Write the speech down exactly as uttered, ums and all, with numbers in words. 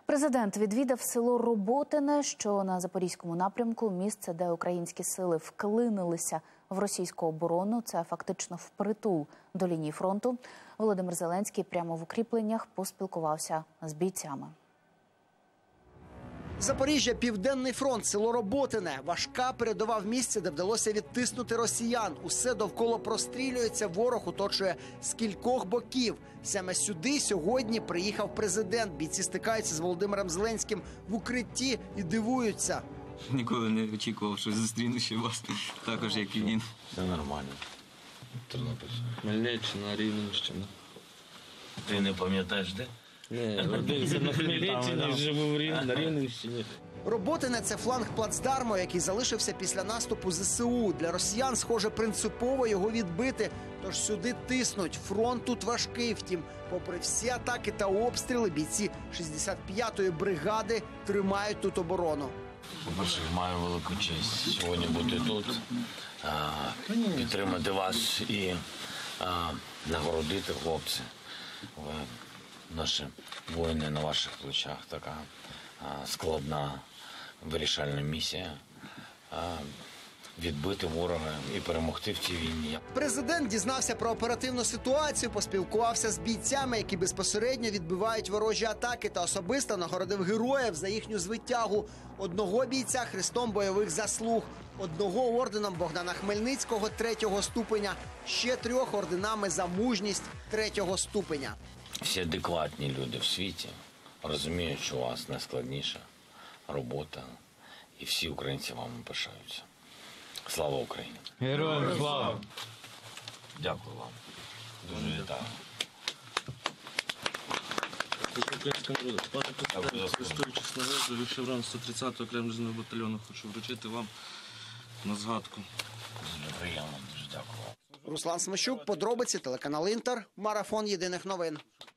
Президент відвідав село Роботине, що на Запорізькому напрямку, місце, де українські сили вклинилися в російську оборону. Це фактично впритул до лінії фронту. Володимир Зеленський прямо в укріпленнях поспілкувався з бійцями. Запоріжжя, Південний фронт, село Роботине. Важка передова в місці, де вдалося відтиснути росіян. Усе довкола прострілюється, ворог оточує з кількох боків. Саме сюди сьогодні приїхав президент. Бійці стикаються з Володимиром Зеленським в укритті і дивуються. Ніколи не очікував, що зустріну ще вас, також як і він. Це нормально. Тернопіль. Хмельниччина, Рівненщина. Ти не пам'ятаєш, де? Ні, родився на Хмельниччині, живу в Рівненщині, на Рівненщині. Роботине – це фланг плацдарму, який залишився після наступу ЗСУ. Для росіян, схоже, принципово його відбити. Тож сюди тиснуть. Фронт тут важкий. Втім, попри всі атаки та обстріли, бійці шістдесят п'ятої бригади тримають тут оборону. По-перше, маю велику честь сьогодні бути тут, а, підтримати вас і а, нагородити, хлопці. Ви, наші воїни на ваших плечах. Така а, складна вирішальна місія. А, відбити ворога і перемогти в цій війні. Президент дізнався про оперативну ситуацію, поспілкувався з бійцями, які безпосередньо відбивають ворожі атаки, та особисто нагородив героїв за їхню звитягу. Одного бійця хрестом бойових заслуг, одного орденом Богдана Хмельницького третього ступеня, ще трьох орденами за мужність третього ступеня. Всі адекватні люди в світі розуміють, що у вас найскладніша робота, і всі українці вам пишаються. Слава Україні! Героям слава! Дякую вам. Дуже вітаю. Користуючись нагодою, шеврон сто тридцятого окремого батальйону, хочу вручити вам на згадку. Дуже приємно, дуже дякую вам. Руслан Смещук, подробиці, телеканал Інтер, марафон єдиних новин.